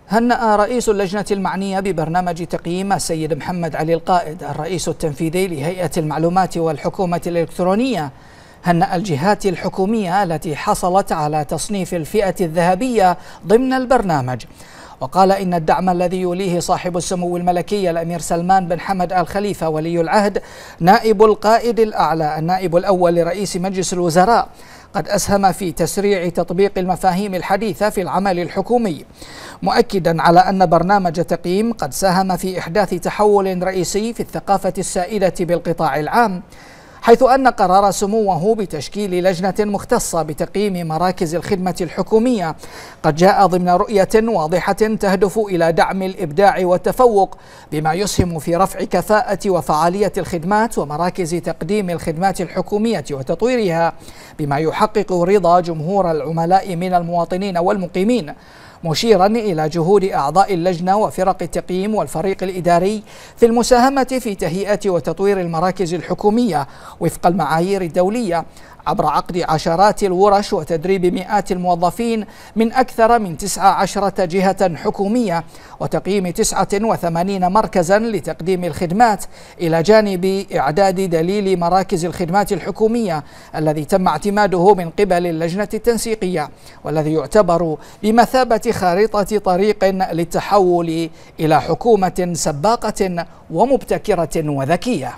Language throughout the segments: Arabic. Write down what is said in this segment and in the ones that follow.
هنأ رئيس اللجنة المعنية ببرنامج تقييم السيد محمد علي القائد الرئيس التنفيذي لهيئة المعلومات والحكومة الإلكترونية هنأ الجهات الحكومية التي حصلت على تصنيف الفئة الذهبية ضمن البرنامج، وقال إن الدعم الذي يوليه صاحب السمو الملكي الأمير سلمان بن حمد آل خليفة ولي العهد نائب القائد الأعلى النائب الأول لرئيس مجلس الوزراء قد أسهم في تسريع تطبيق المفاهيم الحديثة في العمل الحكومي، مؤكدا على أن برنامج تقييم قد ساهم في إحداث تحول رئيسي في الثقافة السائدة بالقطاع العام، حيث أن قرار سموه بتشكيل لجنة مختصة بتقييم مراكز الخدمة الحكومية قد جاء ضمن رؤية واضحة تهدف إلى دعم الإبداع والتفوق بما يسهم في رفع كفاءة وفعالية الخدمات ومراكز تقديم الخدمات الحكومية وتطويرها بما يحقق رضا جمهور العملاء من المواطنين والمقيمين، مشيرا إلى جهود أعضاء اللجنة وفرق التقييم والفريق الإداري في المساهمة في تهيئة وتطوير المراكز الحكومية وفق المعايير الدولية عبر عقد عشرات الورش وتدريب مئات الموظفين من أكثر من 19 جهة حكومية وتقييم 89 مركزا لتقديم الخدمات، إلى جانب إعداد دليل مراكز الخدمات الحكومية الذي تم اعتماده من قبل اللجنة التنسيقية والذي يعتبر بمثابة خارطة طريق للتحول إلى حكومة سباقة ومبتكرة وذكية.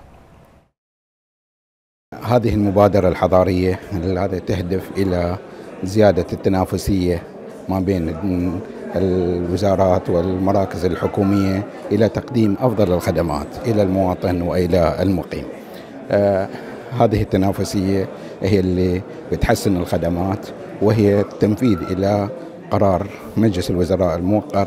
هذه المبادرة الحضارية التي تهدف إلى زيادة التنافسية ما بين الوزارات والمراكز الحكومية إلى تقديم أفضل الخدمات إلى المواطن وإلى المقيم. هذه التنافسية هي اللي بتحسن الخدمات، وهي التنفيذ إلى قرار مجلس الوزراء الموقر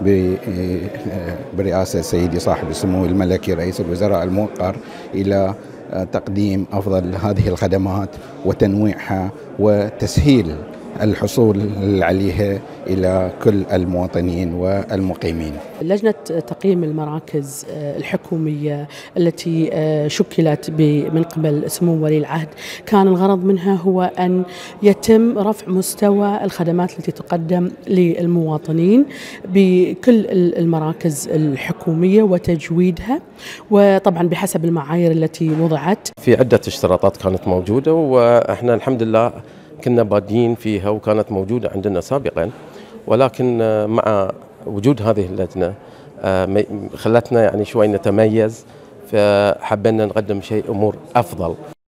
برئاسة سيدي صاحب السمو الملكي رئيس الوزراء الموقر إلى تقديم أفضل هذه الخدمات وتنويعها وتسهيل الحصول عليها إلى كل المواطنين والمقيمين. لجنة تقييم المراكز الحكومية التي شكلت من قبل سمو ولي العهد كان الغرض منها هو أن يتم رفع مستوى الخدمات التي تقدم للمواطنين بكل المراكز الحكومية وتجويدها، وطبعا بحسب المعايير التي وضعت. في عدة اشتراطات كانت موجودة وإحنا الحمد لله كنا بادين فيها وكانت موجودة عندنا سابقا، ولكن مع وجود هذه اللجنة خلتنا يعني شوي نتميز، فحبينا نقدم شيء أمور أفضل.